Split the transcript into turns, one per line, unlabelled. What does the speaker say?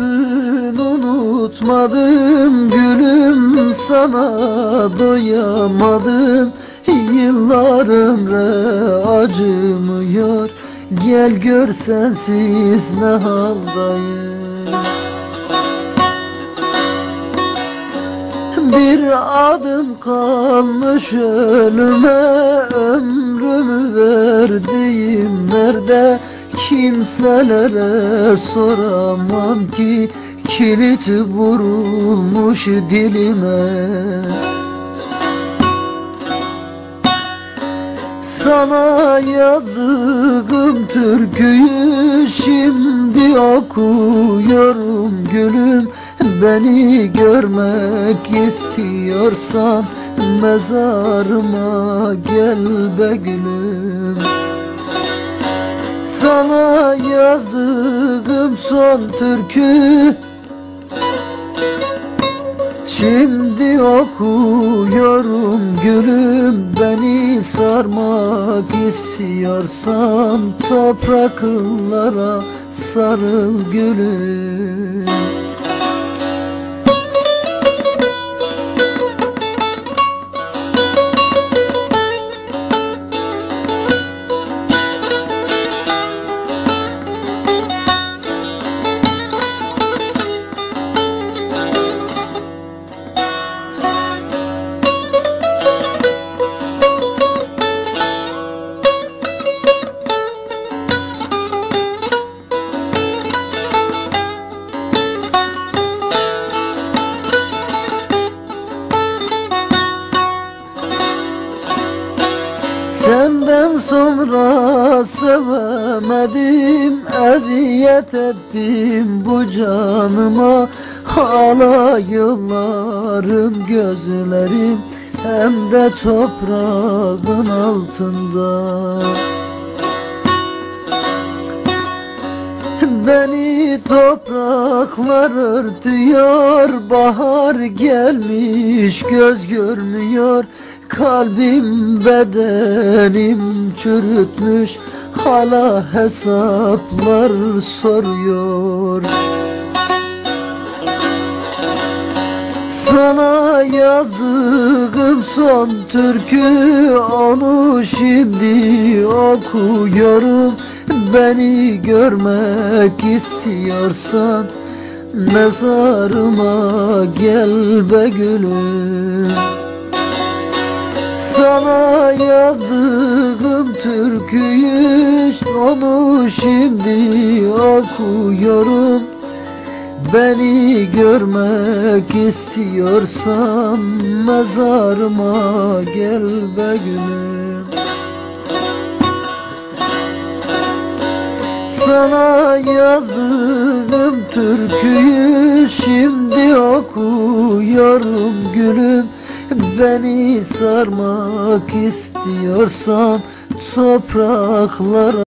yaptın unutmadım gülüm, sana doyamadım. Yıllar ömre acımıyor, gel gör sensiz ne haldayım. Bir adım kalmış ölüme, ömrümü verdiğim nerede? Kimselere soramam ki, kilit vurulmuş dilime. Sana yazdığım türküyü şimdi okuyorum gülüm. Beni görmek istiyorsan mezarıma gel be gülüm. Sana yazdığım son türkü şimdi okuyorum gülüm. Beni sarmak istiyorsan topraklara sarıl gülüm. Senden sonra sevemedim, eziyet ettim bu canıma. Hala yılların gözlerim, hem de toprağın altında. Beni topraklar örtüyor, bahar gelmiş göz görmüyor. Kalbim bedenim çürütmüş, hala hesaplar soruyor. Sana yazdığım son türkü, onu şimdi okuyorum. Beni görmek istiyorsan mezarıma gel be gülüm. Sana yazdığım türküyü, onu şimdi okuyorum. Beni görmek istiyorsan mezarıma gel be gülüm. Sana yazdığım türküyü şimdi okuyorum gülüm. Beni sarmak istiyorsan topraklara